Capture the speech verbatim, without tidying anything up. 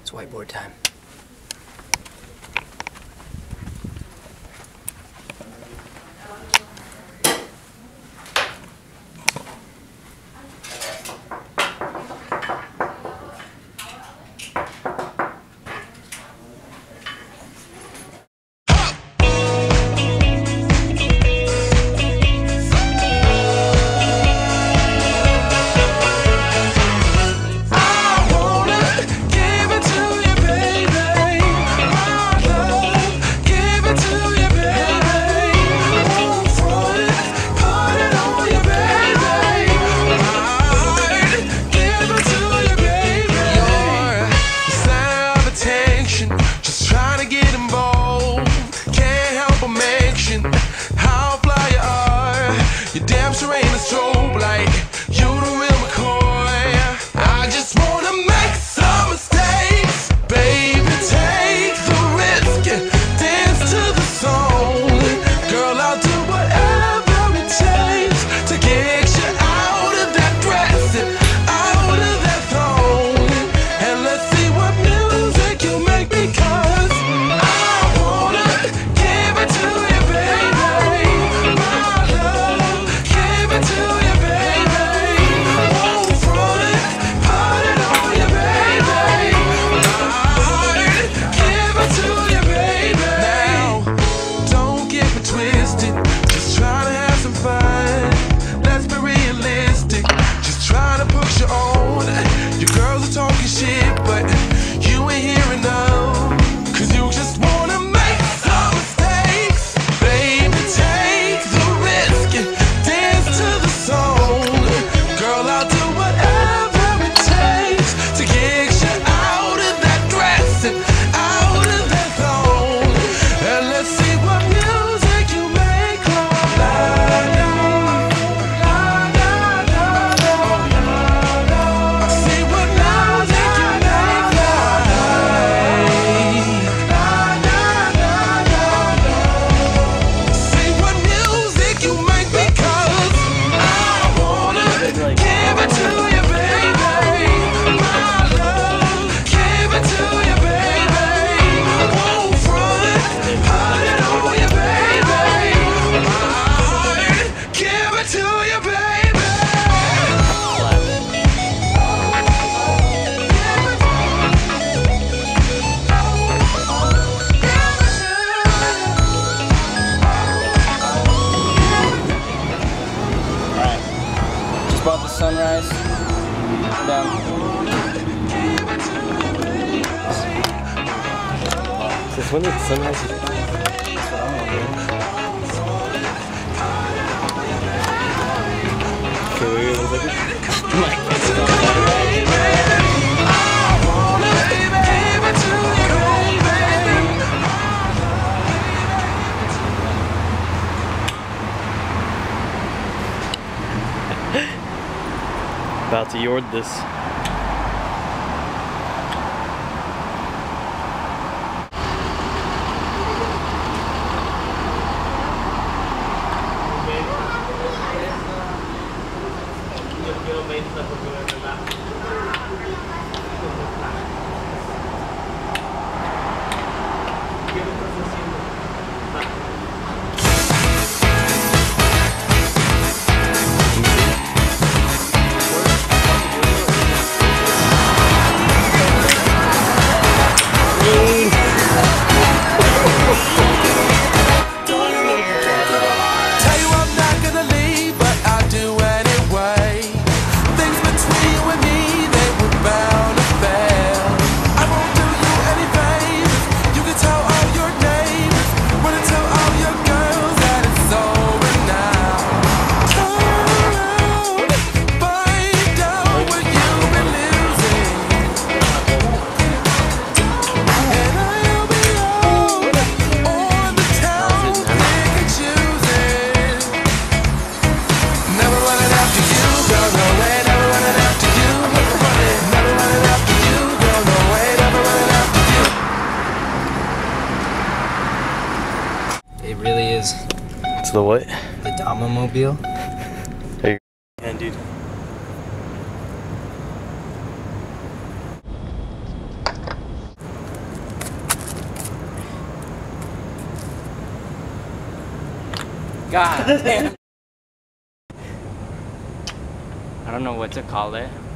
It's whiteboard time. How fly you are, you damn sure ain't a strobe light. You the real McCoy. I just wanna make some mistakes, baby. Take the risk and dance to the song. Girl, I'll do whatever it takes to get you out of that dress and out of that thong. And let's see what music you make, because I wanna give it to you, baby. About the sunrise. We're down. Since when did the sunrise? That's what I'm wondering. Okay, wait, one second. My kids don't About to yord this. It really is. It's the what? The Dama-mobile. Hey, man, dude. God damn. I don't know what to call it.